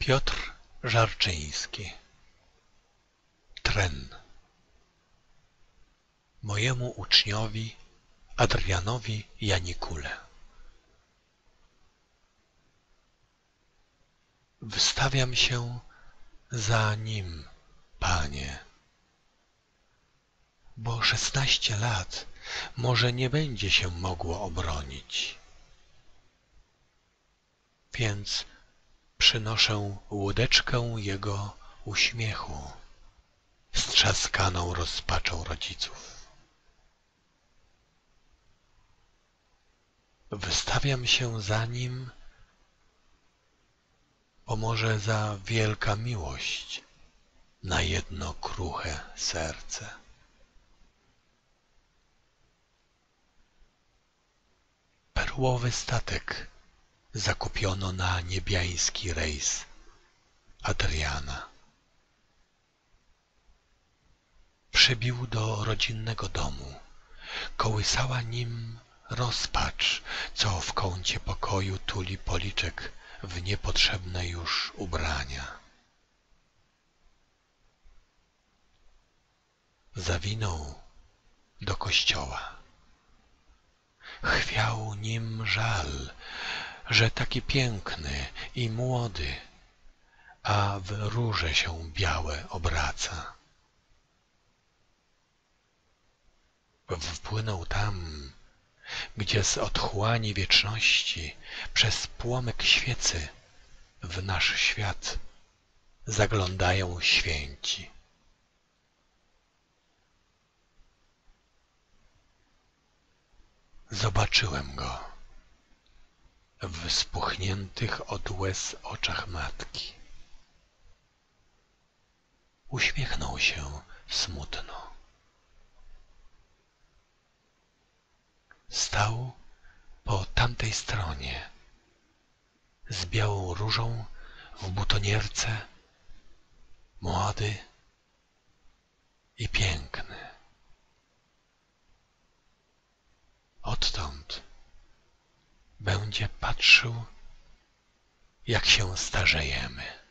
Piotr Żarczyński. Tren. Mojemu uczniowi Adrianowi Janikule. Wystawiam się za nim, Panie, bo 16 lat może nie będzie się mogło obronić. Więc przynoszę łódeczkę Jego uśmiechu, strzaskaną rozpaczą rodziców. Wystawiam się za nim, bo może za wielka miłość na jedno kruche serce. Perłowy statek zakupiono na niebiański rejs Adriana. Przybił do rodzinnego domu. Kołysała nim rozpacz, co w kącie pokoju tuli policzek w niepotrzebne już ubrania. Zawinął do kościoła. Chwiał nim żal, że taki piękny i młody, a w róże się białe obraca. Wpłynął tam, gdzie z otchłani wieczności przez płomyk świecy w nasz świat zaglądają święci. Zobaczyłem go w spuchniętych od łez oczach matki. Uśmiechnął się smutno. Stał po tamtej stronie z białą różą w butonierce, młody i piękny. Odtąd będzie patrzył, jak się starzejemy.